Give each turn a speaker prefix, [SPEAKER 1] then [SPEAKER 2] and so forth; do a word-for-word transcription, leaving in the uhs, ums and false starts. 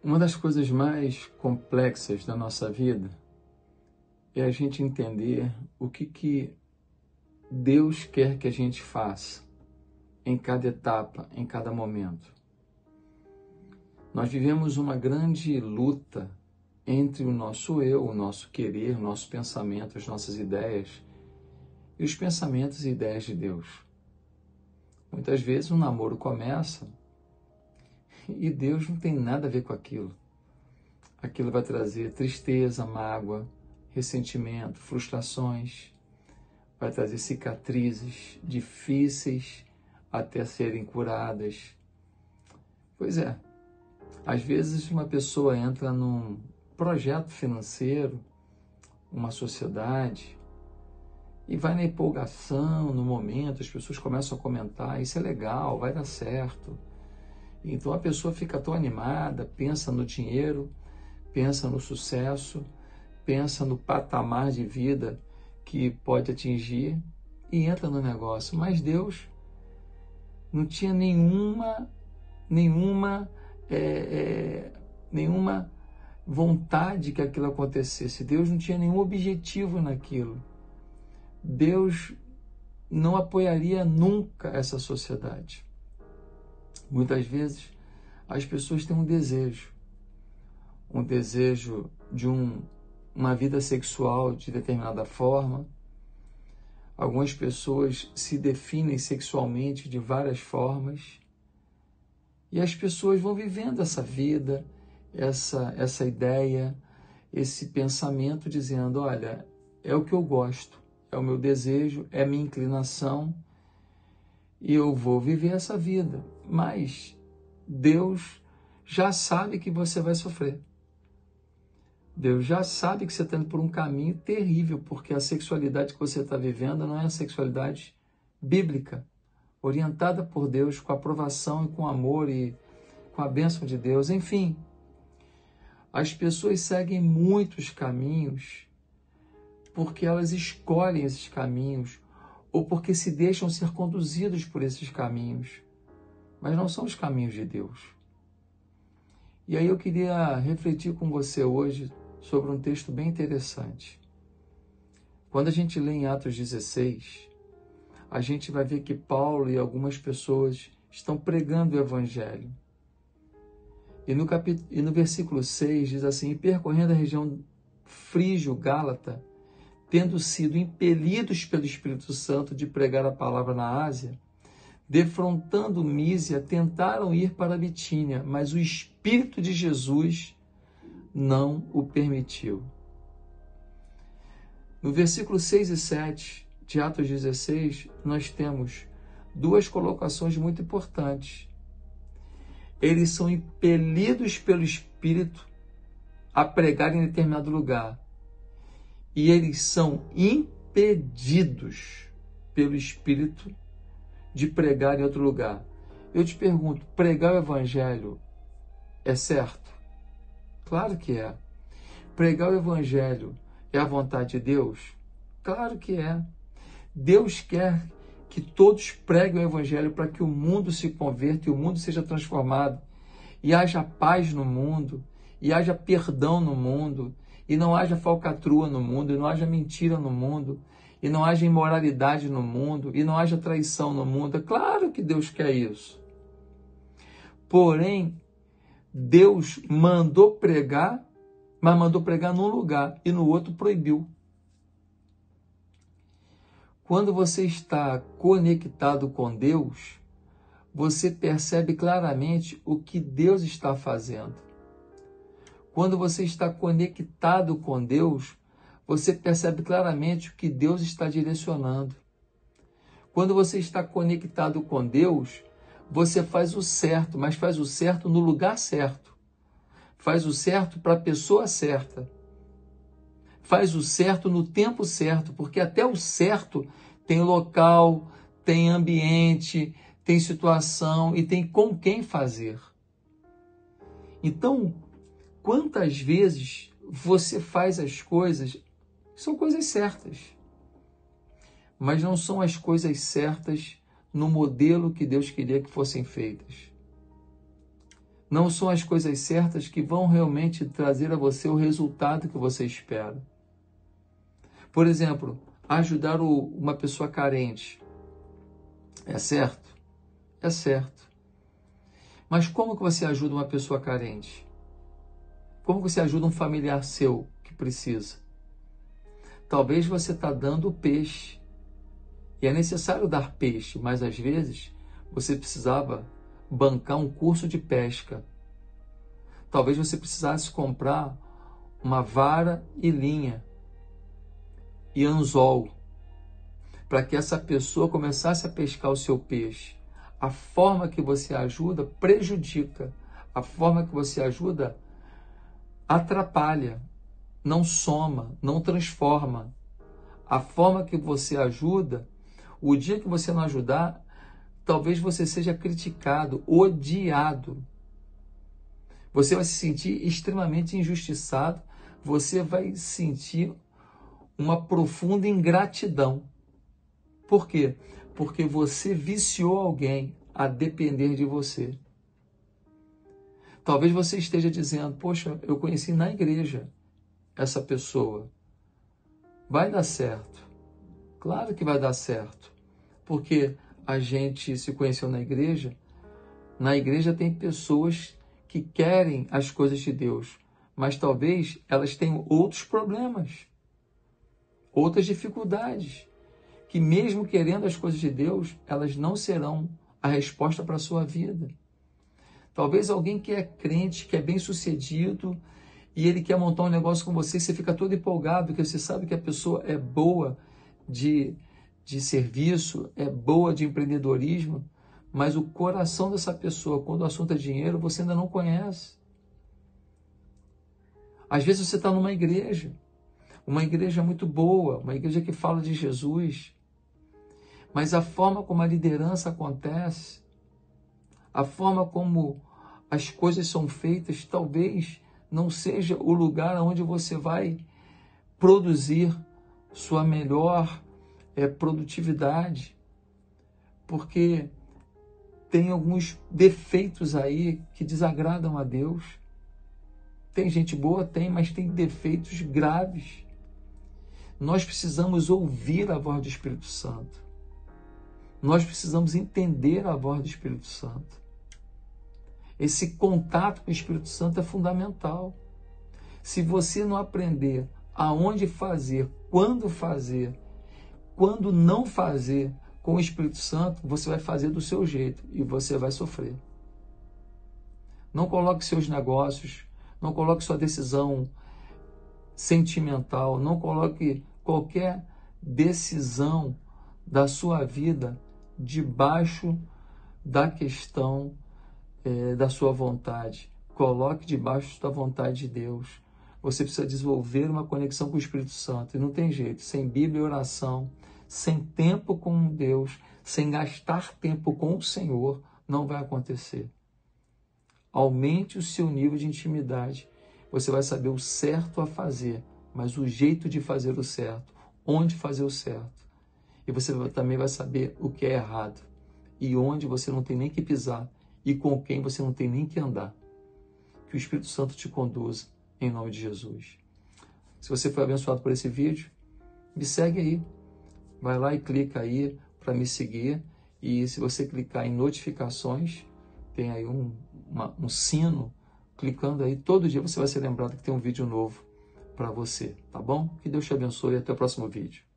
[SPEAKER 1] Uma das coisas mais complexas da nossa vida é a gente entender o que, que Deus quer que a gente faça em cada etapa, em cada momento. Nós vivemos uma grande luta entre o nosso eu, o nosso querer, o nosso pensamento, as nossas ideias e os pensamentos e ideias de Deus. Muitas vezes um namoro começa e Deus não tem nada a ver com aquilo. Aquilo vai trazer tristeza, mágoa, ressentimento, frustrações, vai trazer cicatrizes difíceis até serem curadas. Pois é, às vezes uma pessoa entra num projeto financeiro, uma sociedade, e vai na empolgação, no momento, as pessoas começam a comentar, isso é legal, vai dar certo. Então a pessoa fica tão animada, pensa no dinheiro, pensa no sucesso, pensa no patamar de vida que pode atingir e entra no negócio. Mas Deus não tinha nenhuma, nenhuma, é, é, nenhuma vontade que aquilo acontecesse. Deus não tinha nenhum objetivo naquilo. Deus não apoiaria nunca essa sociedade. Muitas vezes as pessoas têm um desejo, um desejo de um, uma vida sexual de determinada forma. Algumas pessoas se definem sexualmente de várias formas e as pessoas vão vivendo essa vida, essa, essa ideia, esse pensamento dizendo, olha, é o que eu gosto, é o meu desejo, é a minha inclinação e eu vou viver essa vida. Mas Deus já sabe que você vai sofrer. Deus já sabe que você está indo por um caminho terrível, porque a sexualidade que você está vivendo não é a sexualidade bíblica, orientada por Deus, com aprovação e com amor e com a bênção de Deus. Enfim, as pessoas seguem muitos caminhos porque elas escolhem esses caminhos ou porque se deixam ser conduzidos por esses caminhos, mas não são os caminhos de Deus. E aí eu queria refletir com você hoje sobre um texto bem interessante. Quando a gente lê em Atos dezesseis, a gente vai ver que Paulo e algumas pessoas estão pregando o Evangelho. E no, capítulo, e no versículo seis diz assim, percorrendo a região frígio-gálata, tendo sido impelidos pelo Espírito Santo de pregar a palavra na Ásia, defrontando Mísia, tentaram ir para a Bitínia, mas o Espírito de Jesus não o permitiu. No versículo seis e sete de Atos dezesseis, nós temos duas colocações muito importantes. Eles são impelidos pelo Espírito a pregar em determinado lugar. E eles são impedidos pelo Espírito de pregar em outro lugar. Eu te pergunto, pregar o Evangelho é certo? Claro que é. Pregar o Evangelho é a vontade de Deus? Claro que é. Deus quer que todos preguem o Evangelho para que o mundo se converta e o mundo seja transformado. E haja paz no mundo, e haja perdão no mundo, e não haja falcatrua no mundo, e não haja mentira no mundo, e não haja imoralidade no mundo, e não haja traição no mundo. É claro que Deus quer isso. Porém, Deus mandou pregar, mas mandou pregar num lugar e no outro proibiu. Quando você está conectado com Deus, você percebe claramente o que Deus está fazendo. Quando você está conectado com Deus, você percebe claramente o que Deus está direcionando. Quando você está conectado com Deus, você faz o certo, mas faz o certo no lugar certo. Faz o certo para a pessoa certa. Faz o certo no tempo certo, porque até o certo tem local, tem ambiente, tem situação e tem com quem fazer. Então, quantas vezes você faz as coisas, são coisas certas, mas não são as coisas certas no modelo que Deus queria que fossem feitas. Não são as coisas certas que vão realmente trazer a você o resultado que você espera. Por exemplo, ajudar o, uma pessoa carente. É certo? É certo. Mas como que você ajuda uma pessoa carente? Como você ajuda um familiar seu que precisa? Talvez você está dando peixe. E é necessário dar peixe, mas às vezes você precisava bancar um curso de pesca. Talvez você precisasse comprar uma vara e linha e anzol para que essa pessoa começasse a pescar o seu peixe. A forma que você ajuda prejudica. A forma que você ajuda atrapalha, não soma, não transforma. A forma que você ajuda, o dia que você não ajudar, talvez você seja criticado, odiado. Você vai se sentir extremamente injustiçado, você vai sentir uma profunda ingratidão. Por quê? Porque você viciou alguém a depender de você. Talvez você esteja dizendo, poxa, eu conheci na igreja essa pessoa. Vai dar certo. Claro que vai dar certo. Porque a gente se conheceu na igreja. Na igreja tem pessoas que querem as coisas de Deus, mas talvez elas tenham outros problemas, outras dificuldades, que mesmo querendo as coisas de Deus, elas não serão a resposta para a sua vida. Talvez alguém que é crente, que é bem sucedido, e ele quer montar um negócio com você, e você fica todo empolgado, porque você sabe que a pessoa é boa de, de serviço, é boa de empreendedorismo, mas o coração dessa pessoa, quando o assunto é dinheiro, você ainda não conhece. Às vezes você está numa igreja, uma igreja muito boa, uma igreja que fala de Jesus, mas a forma como a liderança acontece, a forma como as coisas são feitas, talvez não seja o lugar onde você vai produzir sua melhor é, produtividade, porque tem alguns defeitos aí que desagradam a Deus. Tem gente boa? Tem, mas tem defeitos graves. Nós precisamos ouvir a voz do Espírito Santo. Nós precisamos entender a voz do Espírito Santo. Esse contato com o Espírito Santo é fundamental. Se você não aprender aonde fazer, quando fazer, quando não fazer com o Espírito Santo, você vai fazer do seu jeito e você vai sofrer. Não coloque seus negócios, não coloque sua decisão sentimental, não coloque qualquer decisão da sua vida debaixo da questão é, da sua vontade. Coloque debaixo da vontade de Deus. Você precisa desenvolver uma conexão com o Espírito Santo. E não tem jeito, sem Bíblia e oração, sem tempo com Deus, sem gastar tempo com o Senhor, não vai acontecer. Aumente o seu nível de intimidade. Você vai saber o certo a fazer, mas o jeito de fazer o certo, onde fazer o certo. E você também vai saber o que é errado e onde você não tem nem que pisar e com quem você não tem nem que andar. Que o Espírito Santo te conduza em nome de Jesus. Se você foi abençoado por esse vídeo, me segue aí. Vai lá e clica aí para me seguir. E se você clicar em notificações, tem aí um, uma, um sino. Clicando aí, todo dia você vai ser lembrado que tem um vídeo novo para você, tá bom? Que Deus te abençoe e até o próximo vídeo.